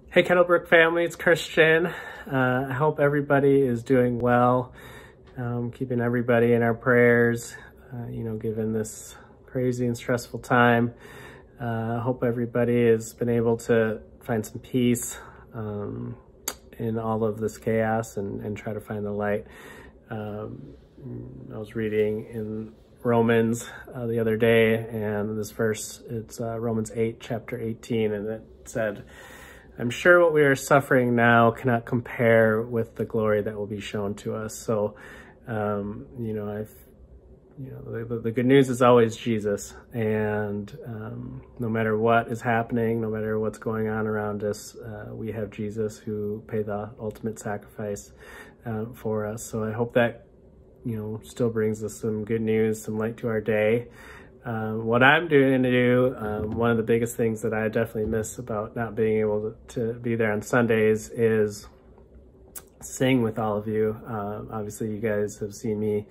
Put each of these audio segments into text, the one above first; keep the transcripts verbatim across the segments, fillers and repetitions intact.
Hey Kettlebrook family, it's Christian. Uh, I hope everybody is doing well, um, keeping everybody in our prayers, uh, you know, given this crazy and stressful time. I uh, hope everybody has been able to find some peace um, in all of this chaos and, and try to find the light. Um, I was reading in Romans uh, the other day, and this verse, it's uh, Romans eight, chapter eighteen, and it said, I'm sure what we are suffering now cannot compare with the glory that will be shown to us. So, um, you know, I've, you know, the, the good news is always Jesus. And um, no matter what is happening, no matter what's going on around us, uh, we have Jesus who paid the ultimate sacrifice uh, for us. So I hope that, you know, still brings us some good news, some light to our day. Um, what I'm doing to do, um, one of the biggest things that I definitely miss about not being able to, to be there on Sundays is sing with all of you. Uh, obviously, you guys have seen me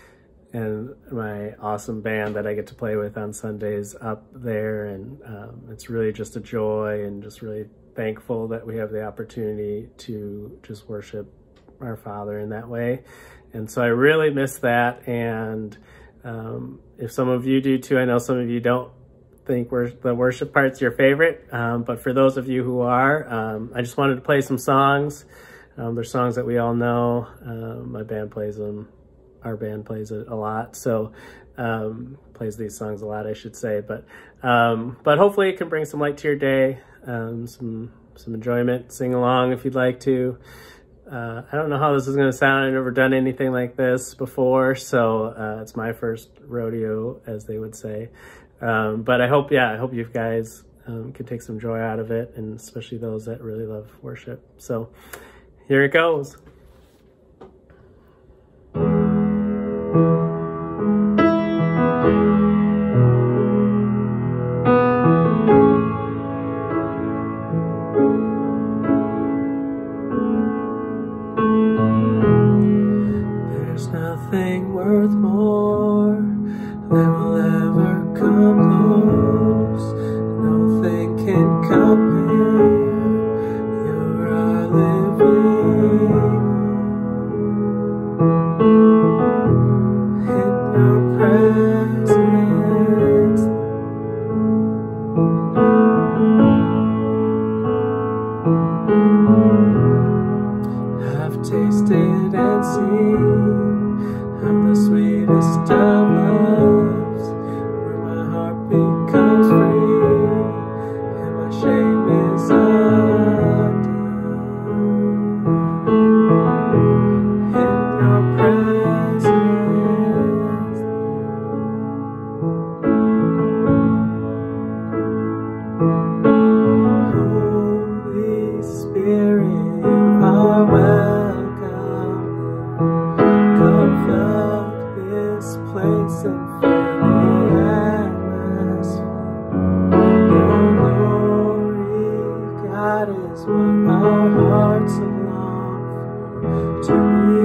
and my awesome band that I get to play with on Sundays up there, and um, it's really just a joy and just really thankful that we have the opportunity to just worship our Father in that way. And so I really miss that, and Um, if some of you do too, I know some of you don't think wor the worship part's your favorite, um, but for those of you who are, um, I just wanted to play some songs. Um, they're songs that we all know. Um, my band plays them. Our band plays it a lot, so um, plays these songs a lot, I should say. But um, but hopefully it can bring some light to your day, um, some some enjoyment. Sing along if you'd like to. Uh, I don't know how this is going to sound. I've never done anything like this before, so uh, it's my first rodeo, as they would say. Um, but I hope, yeah, I hope you guys um, can take some joy out of it, and especially those that really love worship. So here it goes. Nothing worth more that will ever come close. Nothing can compare. You're our living in your presence. I've tasted and seen of the sweetest of loves, where my heart becomes free and my shame is undone. In your presence, Holy Spirit, you are welcome. Come flood this place and fill the atmosphere. Your glory, God, is what our hearts long for, to be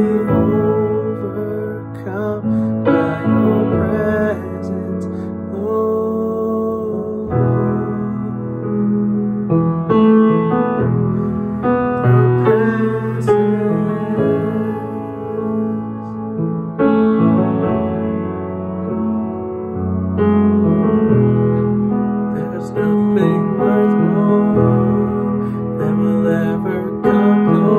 overcome by your presence, Lord. Your presence. There's nothing worth more that will ever come close.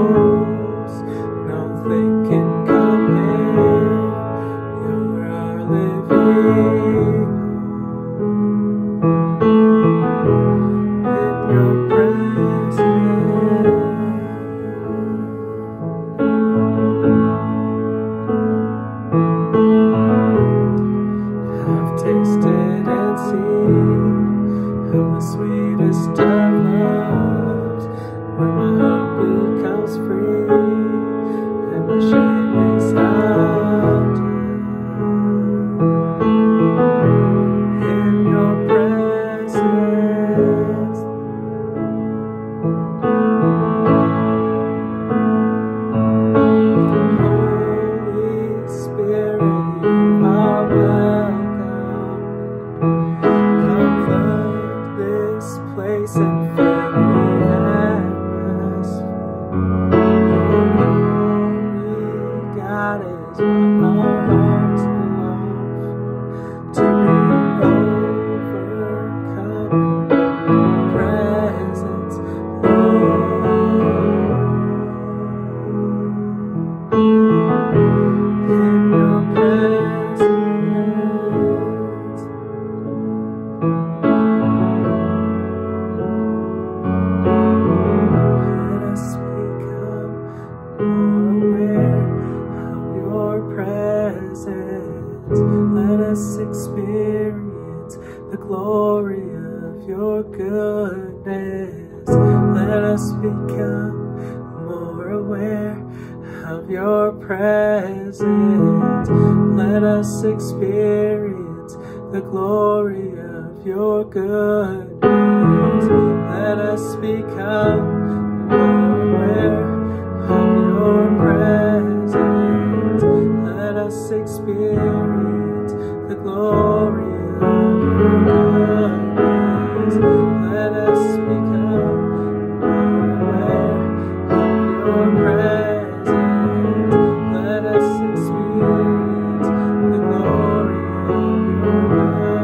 Let us become more aware of your presence. Let us experience the glory of your goodness. Let us become more aware of your presence. Let us experience the glory of your goodness. Let us become more aware of your presence. Let us experience the glory of your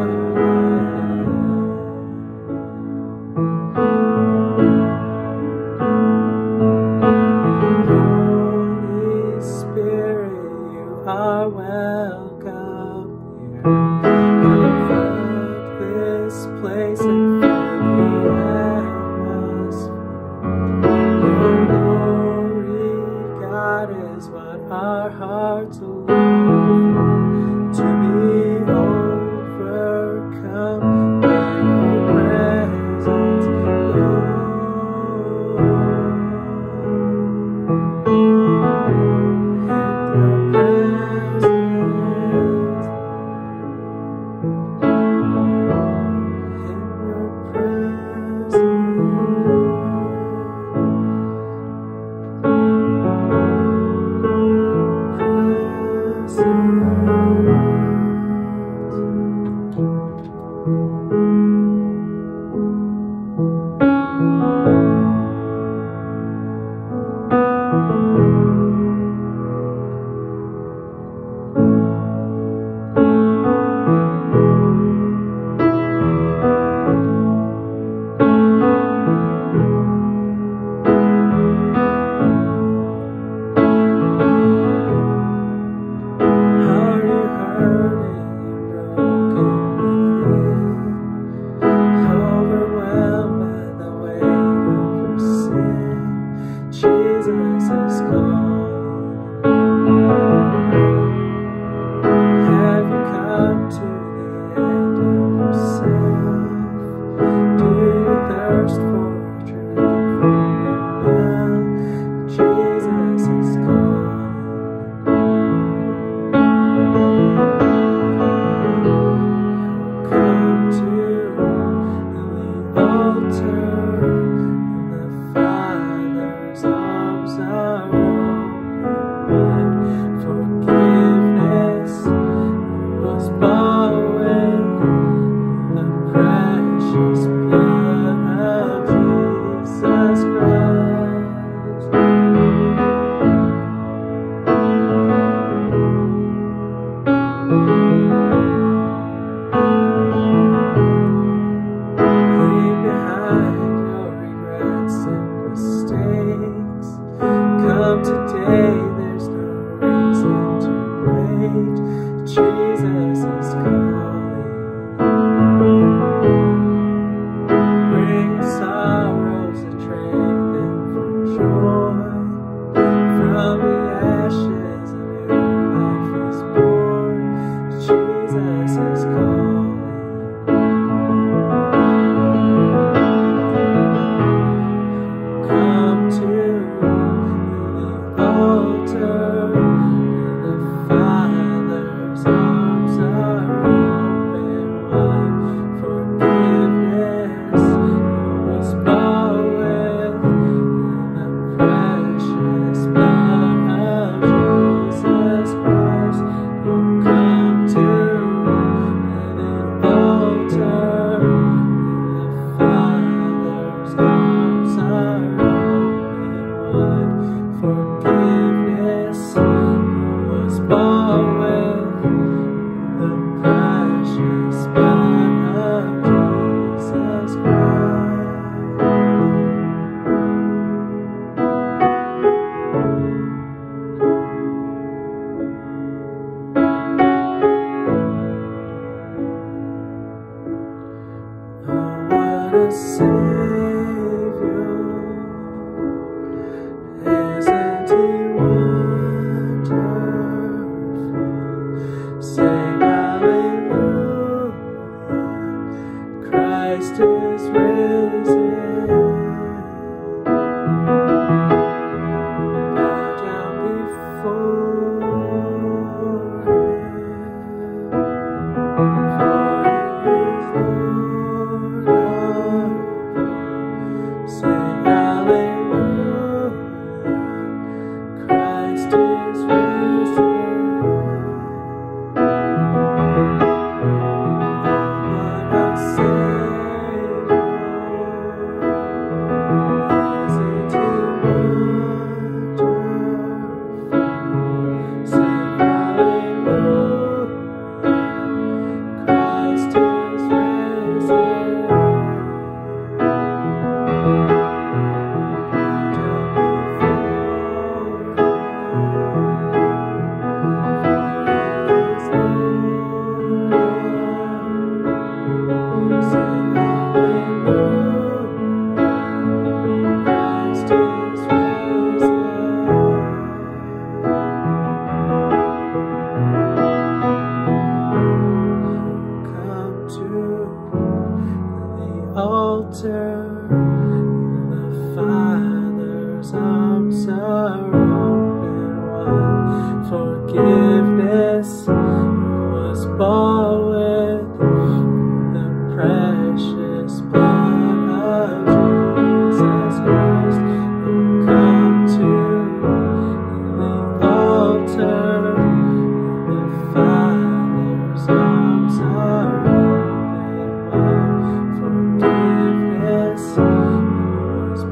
goodness.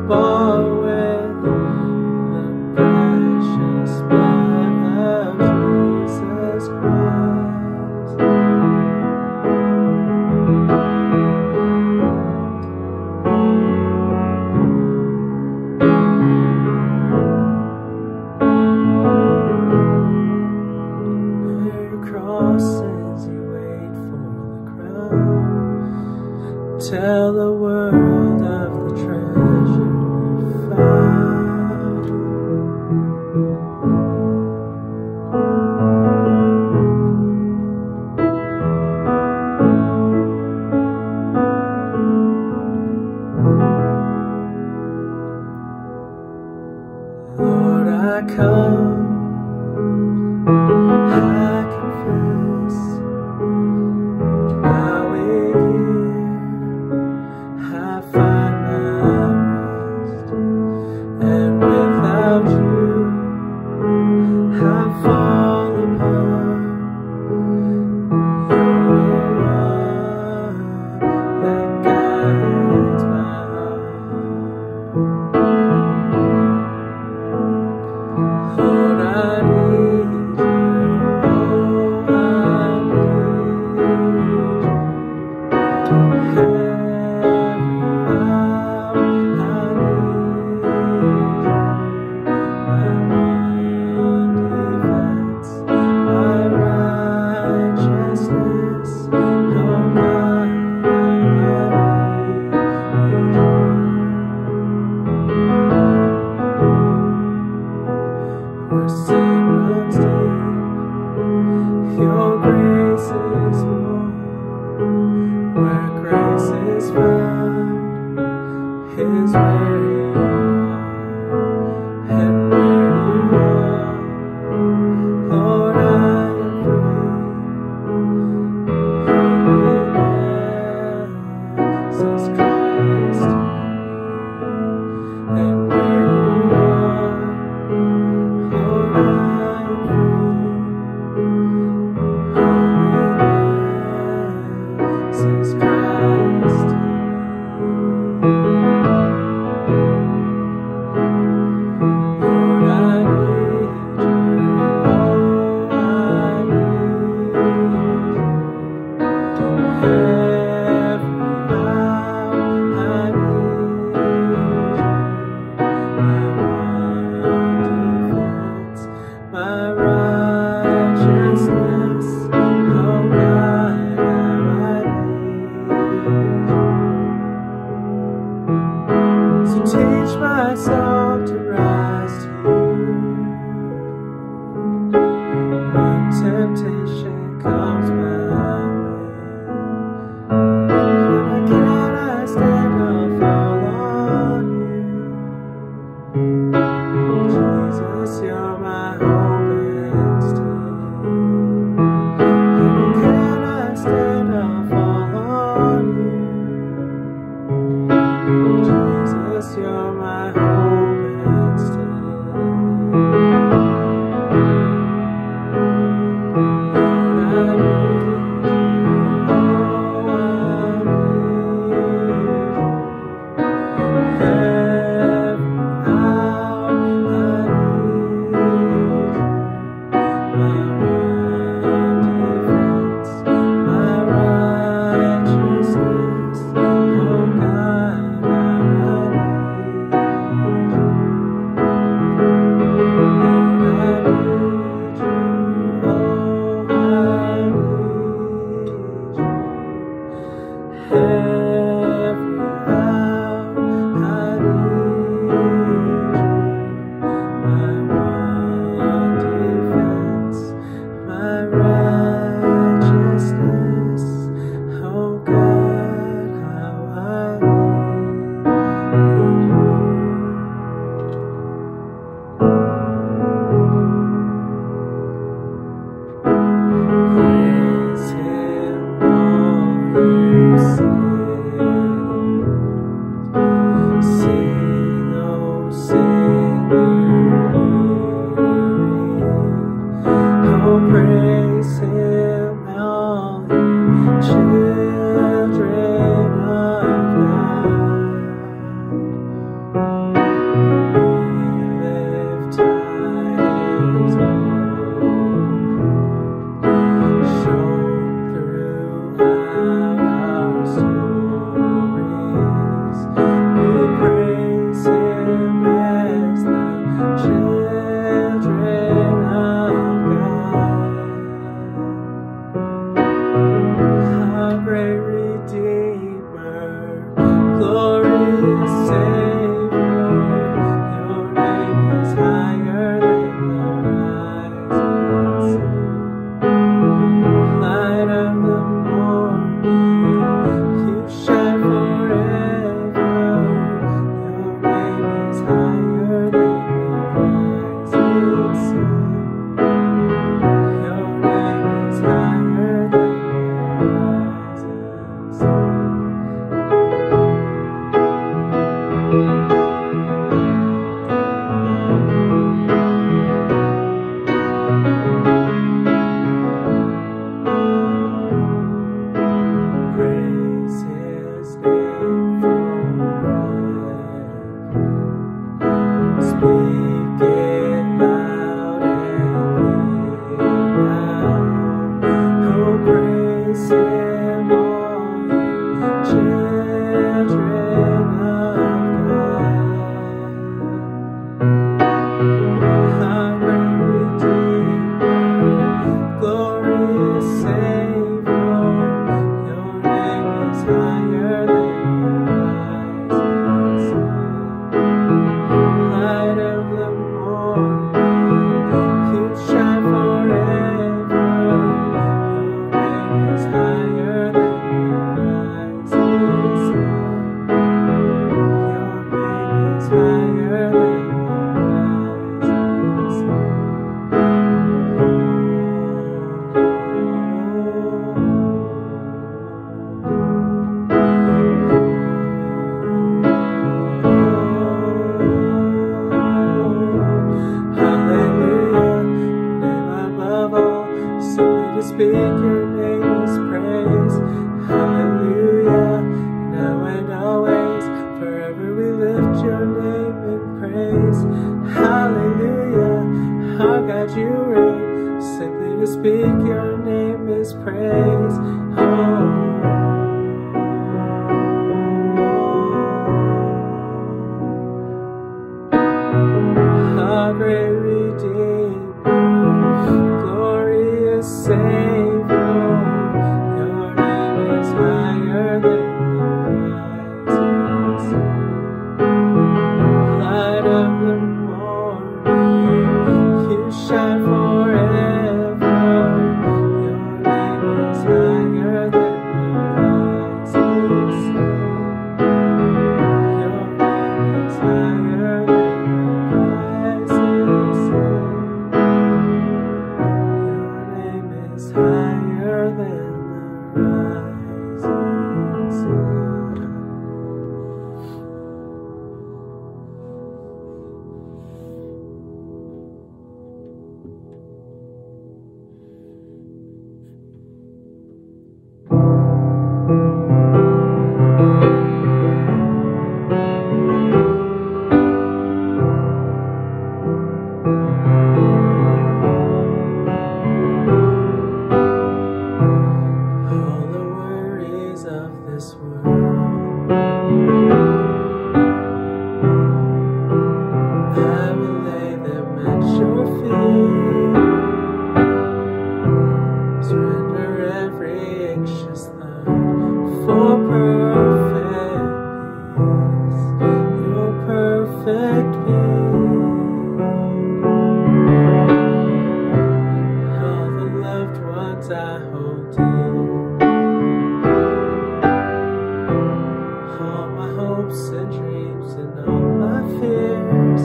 bought with the precious blood of Jesus Christ. Bear your crosses, you wait for the crown. Tell the world of the treasure you found. Lord, I come, I confess, bowing here, I find my rest, and without you, I fall apart. You're the one that guides my heart. Lord, I need you, oh, I need you. Every hour I need you. My one defense, my righteousness, oh God, I need you. Where sin runs deep, your grace is more. Where grace is found is where you are, and where you are, Lord, I am free. Your witness is Christ in me, and where you are, Lord, I am free. Holiness is Christ in me. Lord, I need you. Oh, I need you. Every hour I need you. My one defense, my righteousness, oh God, how I need you. So teach my soul to rise to you when temptation comes my way. When I cannot stand, I'll fall on you. Jesus, you're my hope and stay. When I cannot stand, I'll fall on you. Jesus, you're my hope and higher than the rising sun. To speak your name is praise. Hallelujah, now and always, forever we lift your name in praise. Hallelujah, our God you reign. Simply to speak your name is praise. Oh, our great Redeemer, glorious Savior, your name is higher than the rising sun. Light of the morning, you shine forever. Your name is higher than the rising sun. Your name is higher than the rising sun. Higher than the rising sun. Of this world, I will lay them at your feet. Surrender every anxious thought for perfect peace, your perfect peace. All the loved ones I hold dear, all my hopes and dreams and all my fears,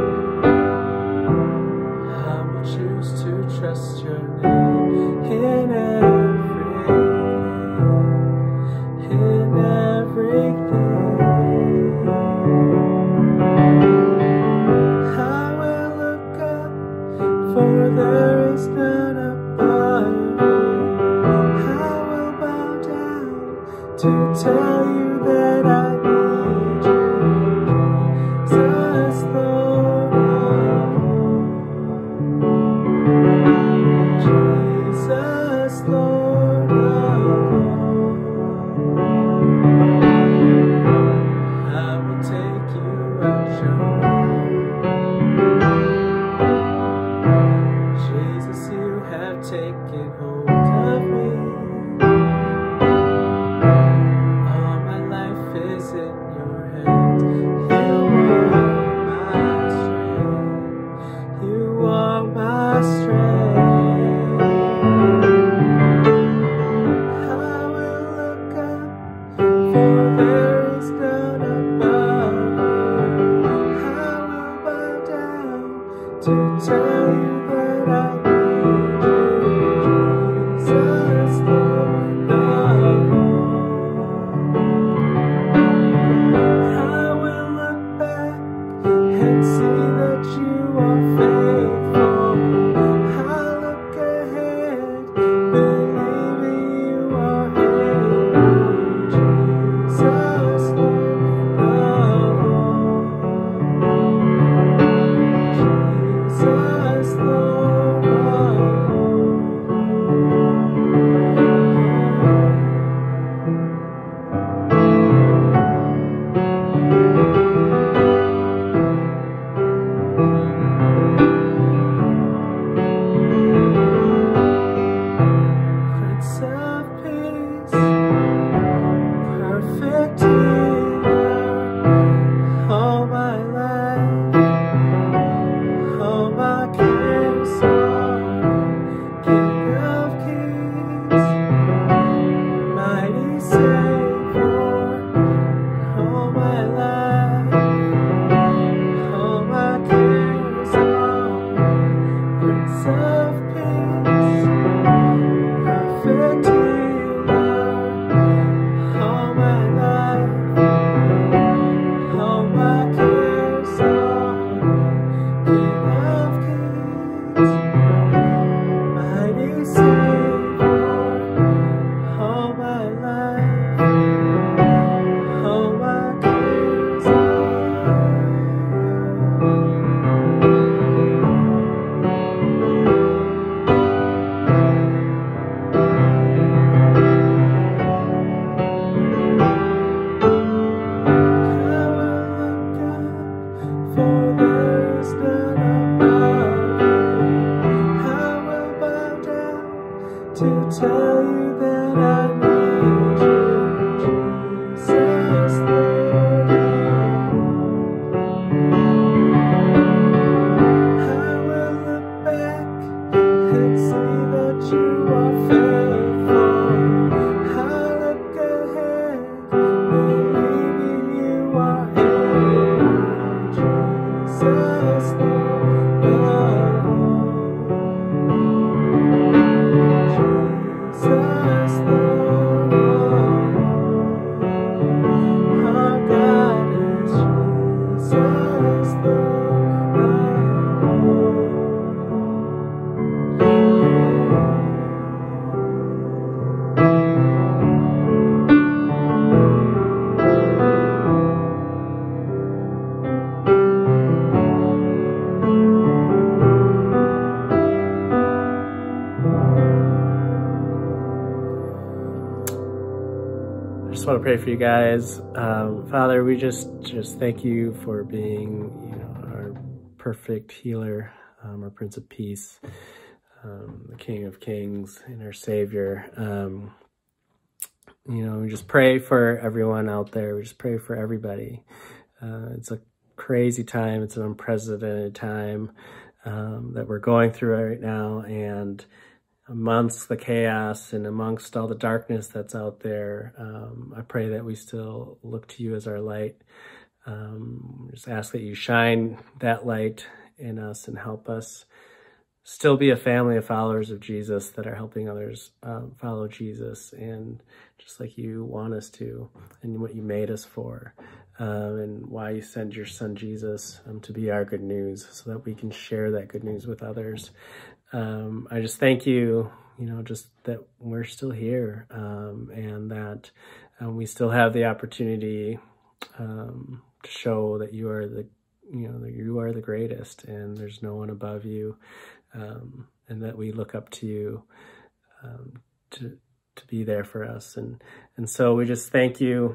I will choose to trust your name in everything, in everything. I will look up, for there is none above you. I will bow down to tell you that I need you, Jesus, Lord of all. Jesus, Lord of all. I will take you at your word. Jesus, you have taken hold of me. Is in your hands. You are my strength. You are my strength. I will look up, for there is none above you. I I just want to pray for you guys. Um, Father, we just just thank you for being, you know, our perfect healer, um, our Prince of Peace, um, the King of Kings, and our Savior. Um, you know, we just pray for everyone out there. We just pray for everybody. Uh, it's a crazy time. It's an unprecedented time um, that we're going through right now, and amongst the chaos and amongst all the darkness that's out there, um, I pray that we still look to you as our light. Um, just ask that you shine that light in us and help us still be a family of followers of Jesus that are helping others um, follow Jesus, and just like you want us to, and what you made us for, um, and why you sent your son Jesus um, to be our good news, so that we can share that good news with others. Um, I just thank you, you know, just that we're still here, um, and that um, we still have the opportunity um, to show that you are the, you know, that you are the greatest, and there's no one above you, um, and that we look up to you um, to to be there for us, and and so we just thank you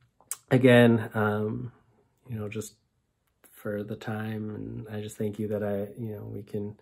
again, um, you know, just for the time, and I just thank you that I, you know, we can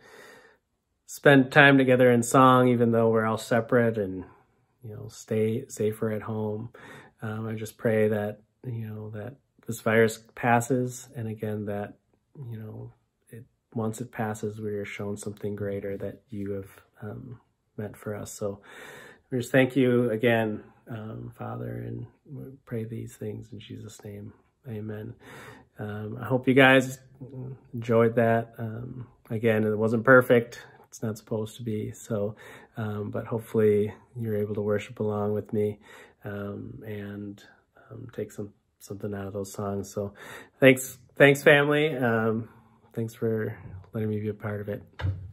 spend time together in song, even though we're all separate, and, you know, stay safer at home. Um, I just pray that, you know, that this virus passes. And again, that, you know, it, once it passes, we are shown something greater that you have um, meant for us. So we just thank you again, um, Father, and we pray these things in Jesus' name. Amen. Um, I hope you guys enjoyed that. Um, again, it wasn't perfect. It's not supposed to be. So, um, but hopefully you're able to worship along with me um, and um, take some something out of those songs. So thanks, thanks family. Um, thanks for letting me be a part of it.